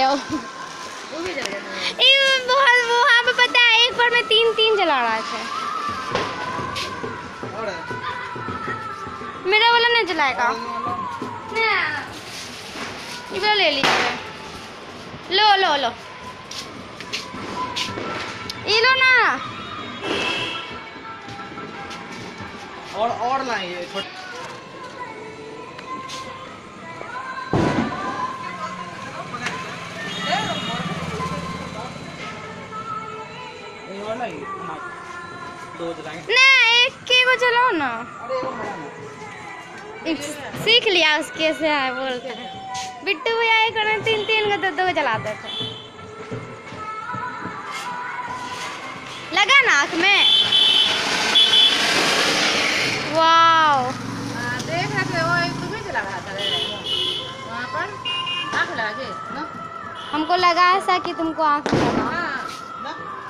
जाओ। वो भी जल गया। बहुत वहाँ पे पता है एक बार में 3 जला रहा था। मेरा वाला नहीं जलाएगा। ये वाला ले लीजिए। लो लो लो, ये लो ना। और लाएंगे छोटे दो जलाएंगे ना, एक के को जलाओ ना। सीख लिया उसके से है बोलते हैं। बिट्टू भैया एक और 3 को 2 जलाते थे। लगा ना आँख में। वाओ, देख रहे थे वो एक तुम्हें जला रहा था वहाँ पर आँख लगा के ना। हमको लगा ऐसा कि तुमको आँख में लगा। हाँ ना।